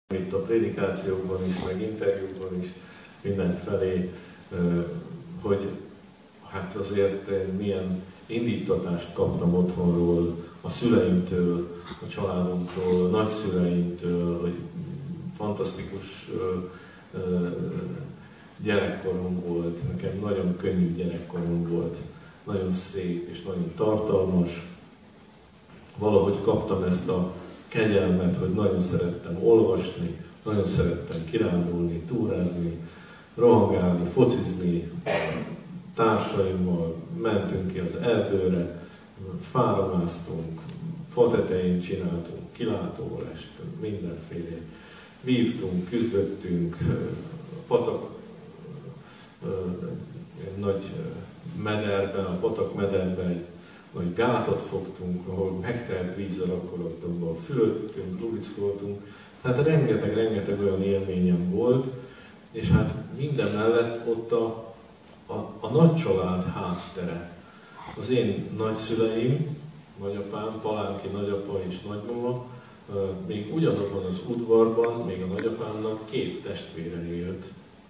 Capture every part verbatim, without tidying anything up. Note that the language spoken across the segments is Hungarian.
Itt a prédikációkban is, meg interjúkban is, mindenfelé, hogy hát azért milyen indítatást kaptam otthonról, a szüleimtől, a családomtól, a nagyszüleimtől, hogy fantasztikus gyerekkorom volt, nekem nagyon könnyű gyerekkorom volt, nagyon szép és nagyon tartalmas. Valahogy kaptam ezt a kegyelmet, hogy nagyon szerettem olvasni, nagyon szerettem kirándulni, túrázni, rohangálni, focizni, társaimmal, mentünk ki az erdőre, fára másztunk, fa tetején csináltunk, kilátólest, mindenfélét. Vívtunk, küzdöttünk, patak nagy mederben, a patak mederben egy nagy gátat fogtunk, ahol megtelt vízzel akkor ott abban fürödtünk, lubickoltunk. Hát rengeteg-rengeteg olyan élményem volt, és hát minden mellett ott a, a, a nagycsalád háttere. Az én nagyszüleim, nagyapám, Palánki nagyapa és nagymama, még ugyanabban az udvarban, még a nagyapámnak két testvére élt,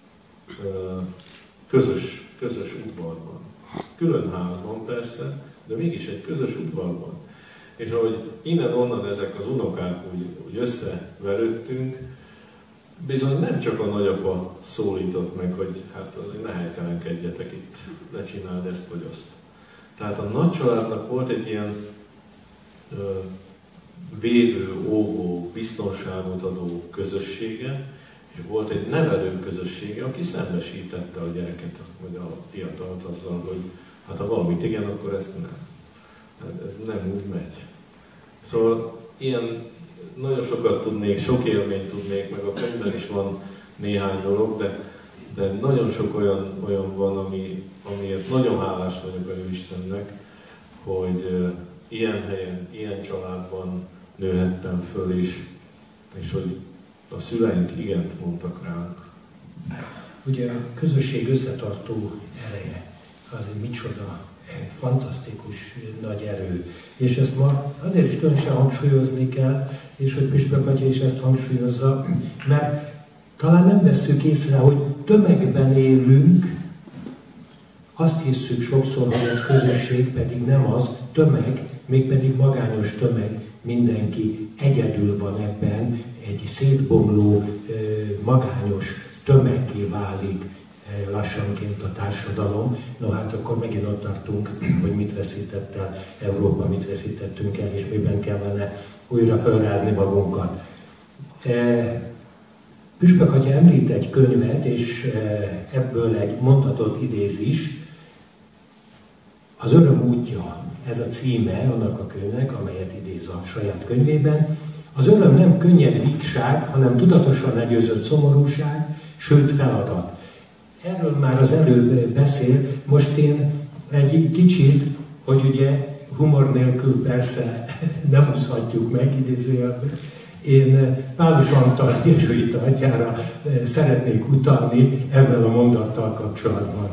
közös, közös udvarban. Külön házban persze, de mégis egy közös udvarban. És ahogy innen-onnan ezek az unokák úgy, úgy összeverődtünk, bizony nem csak a nagyapa szólított meg, hogy hát azért ne helytelenkedjetek itt, ne csináld ezt vagy azt. Tehát a nagycsaládnak volt egy ilyen ö, védő, óvó, biztonságot adó közössége, és volt egy nevelő közössége, aki szembesítette a gyereket, vagy a fiatalt azzal, hogy hát ha valamit igen, akkor ezt nem. Hát ez nem úgy megy. Szóval ilyen nagyon sokat tudnék, sok élményt tudnék, meg a könyvben is van néhány dolog, de, de nagyon sok olyan, olyan van, ami, amiért nagyon hálás vagyok a Istennek, hogy uh, ilyen helyen, ilyen családban nőhettem föl is, és hogy a szüleink igent mondtak ránk. Ugye a közösség összetartó ereje, az egy micsoda fantasztikus nagy erő. És ezt ma azért is különösen hangsúlyozni kell, és hogy Püspök atya is ezt hangsúlyozza, mert talán nem vesszük észre, hogy tömegben élünk, azt hisszük sokszor, hogy ez közösség, pedig nem az, tömeg, mégpedig magányos tömeg, mindenki egyedül van ebben, egy szétbomló, magányos tömeggé válik lassanként a társadalom. No hát akkor megint ott tartunk, hogy mit veszített el Európa, mit veszítettünk el, és miben kellene újra felrázni magunkat. Püspök atya említ egy könyvet, és ebből egy mondatot idéz is. Az öröm útja, ez a címe annak a könyvnek, amelyet idéz a saját könyvében. Az öröm nem könnyed vígság, hanem tudatosan legyőzött szomorúság, sőt feladat. Erről már az előbb beszél, most én egy kicsit, hogy ugye humor nélkül persze nem úszhatjuk meg, idézőjelben. Én Pálus Antal jezsuita atyára szeretnék utalni ezzel a mondattal kapcsolatban.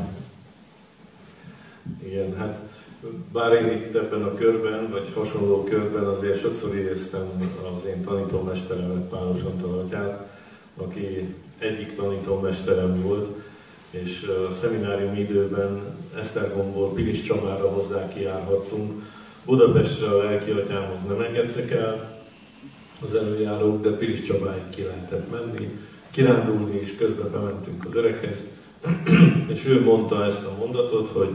Igen, hát bár én itt ebben a körben, vagy hasonló körben azért sokszor idéztem az én tanítómesteremet, Pálus Antal atyát, aki egyik tanítómesterem volt, és a szeminárium időben Esztergomból Pilis Csabára hozzá kijárhattunk. Budapestre a lelki atyámhoz nem engedtek el az előjárók, de Pilis Csabáig ki lehetett menni, kirándulni, és közben bementünk az öreghez. És ő mondta ezt a mondatot, hogy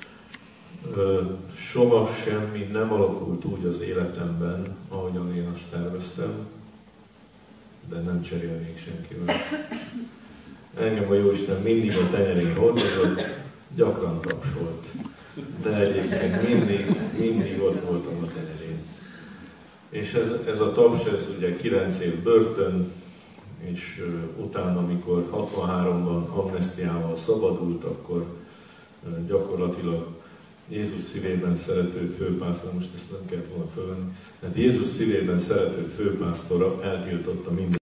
soha semmi nem alakult úgy az életemben, ahogyan én azt terveztem, de nem cserélnék senkivel. Engem a Jóisten mindig a tenyerén hordozott, gyakran tapsolt, de egyébként mindig, mindig ott voltam a tenyerén. És ez, ez a taps, ez ugye kilenc év börtön, és uh, utána, amikor hatvanháromban amnesztiával szabadult, akkor uh, gyakorlatilag Jézus szívében szerető főpásztor, most ezt nem kellett volna fölvenni, mert Jézus szívében szerető főpásztora eltiltotta minden